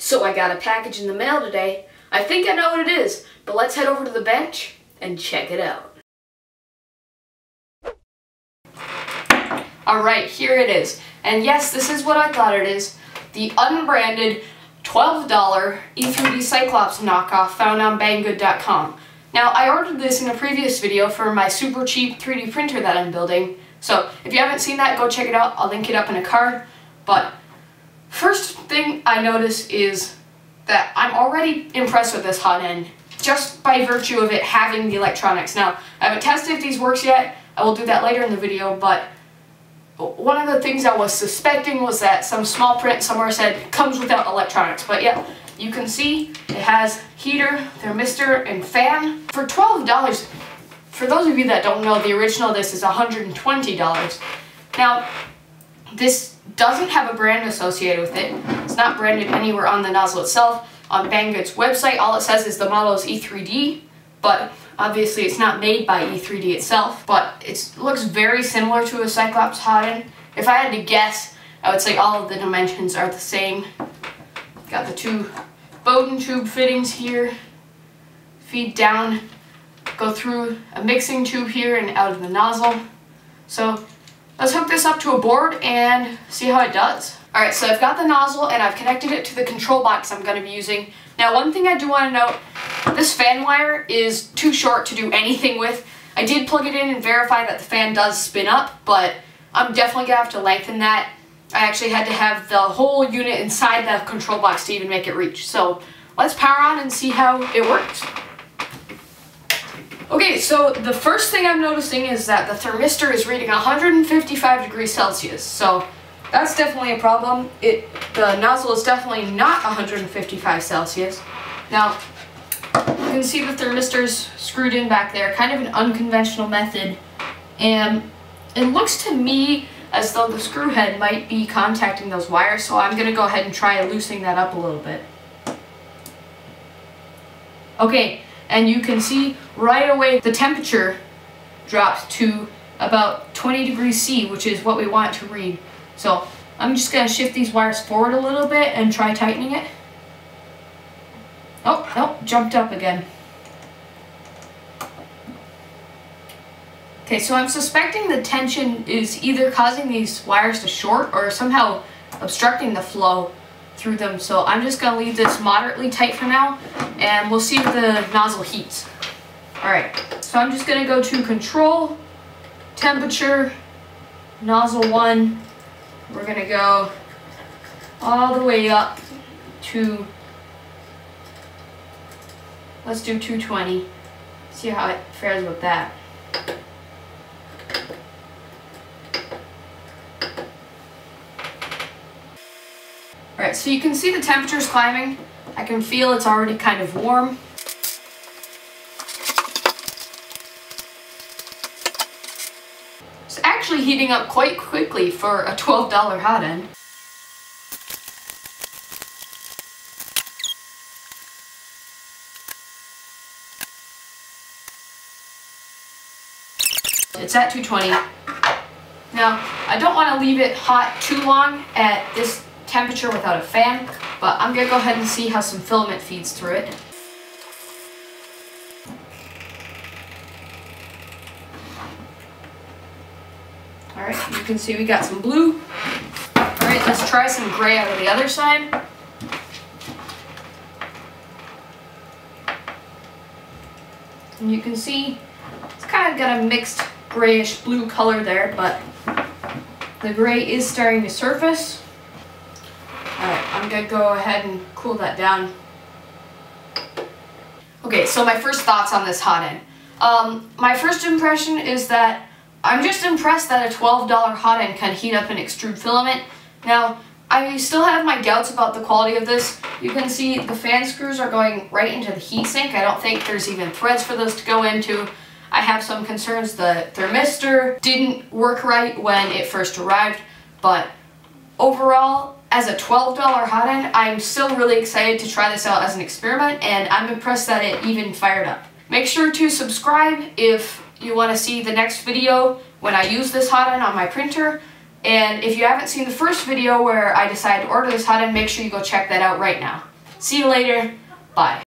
So I got a package in the mail today. I think I know what it is, but let's head over to the bench and check it out. Alright, here it is. And yes, this is what I thought it is. The unbranded $12 E3D Cyclops knockoff found on Banggood.com. Now, I ordered this in a previous video for my super cheap 3D printer that I'm building. So, if you haven't seen that, go check it out. I'll link it up in a card. But, first thing I notice is that I'm already impressed with this Hotend, just by virtue of it having the electronics. Now, I haven't tested if these works yet. I will do that later in the video, but one of the things I was suspecting was that some small print somewhere said comes without electronics. But yeah, you can see it has heater, thermistor, and fan. For $12, for those of you that don't know, the original of this is $120. Now, this doesn't have a brand associated with it. It's not branded anywhere on the nozzle itself. On Banggood's website, all it says is the model is E3D, but obviously it's not made by E3D itself, but it looks very similar to a Cyclops Hotend. If I had to guess, I would say all of the dimensions are the same. Got the two Bowden tube fittings here, feed down, go through a mixing tube here and out of the nozzle. So let's hook this up to a board and see how it does. Alright, so I've got the nozzle and I've connected it to the control box I'm going to be using. Now, one thing I do want to note, this fan wire is too short to do anything with. I did plug it in and verify that the fan does spin up, but I'm definitely going to have to lengthen that. I actually had to have the whole unit inside the control box to even make it reach. So let's power on and see how it works. Okay, so the first thing I'm noticing is that the thermistor is reading 155 degrees Celsius. So that's definitely a problem. The nozzle is definitely not 155 Celsius. Now, you can see the thermistor's screwed in back there, kind of an unconventional method. And it looks to me as though the screw head might be contacting those wires, so I'm going to go ahead and try loosening that up a little bit. Okay, and you can see right away the temperature drops to about 20 degrees C, which is what we want it to read. So I'm just going to shift these wires forward a little bit and try tightening it. Oh, nope, jumped up again. Okay, so I'm suspecting the tension is either causing these wires to short or somehow obstructing the flow through them. So I'm just going to leave this moderately tight for now, and we'll see if the nozzle heats. Alright, so I'm just going to go to control, temperature, nozzle 1. We're going to go all the way up to, let's do 220. See how it fares with that. Alright, so you can see the temperature's climbing. I can feel it's already kind of warm. It's actually heating up quite quickly for a $12 Hotend. It's at 220. Now, I don't want to leave it hot too long at this temperature without a fan, but I'm going to go ahead and see how some filament feeds through it. Alright, you can see we got some blue. Alright, let's try some gray out of the other side. And you can see it's kind of got a mixed grayish blue color there, but the gray is starting to surface. Alright, I'm going to go ahead and cool that down. Okay, so my first thoughts on this Hotend. My first impression is that I'm just impressed that a $12 Hotend can heat up and extrude filament. Now, I still have my doubts about the quality of this. You can see the fan screws are going right into the heatsink. I don't think there's even threads for those to go into. I have some concerns the thermistor didn't work right when it first arrived, but overall, as a $12 Hotend, I'm still really excited to try this out as an experiment, and I'm impressed that it even fired up. Make sure to subscribe if you want to see the next video when I use this Hotend on my printer, and if you haven't seen the first video where I decided to order this Hotend, make sure you go check that out right now. See you later. Bye.